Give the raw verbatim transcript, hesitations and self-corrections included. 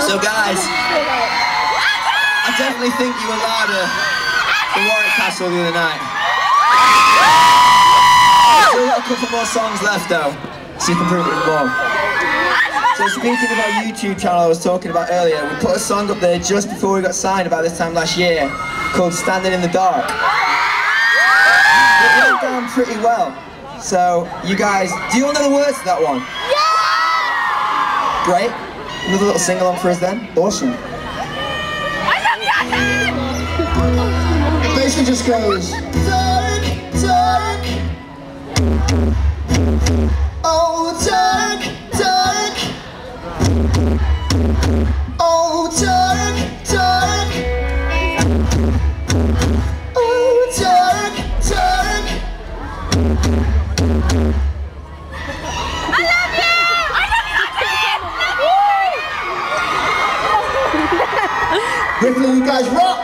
So guys, I definitely think you were louder than Warwick Castle the other night. Still got a couple more songs left though, so you can prove it more. So speaking of our YouTube channel I was talking about earlier, we put a song up there just before we got signed about this time last year called Standing in the Dark. It went down pretty well. So you guys, do you all know the words to that one? Yeah! Great. Another little sing-along for us then? Awesome. It basically just goes dark, dark. Oh, dark, dark. Oh, dark, dark. Oh, dark, dark. I love you! I love you! Ripley, you guys rock!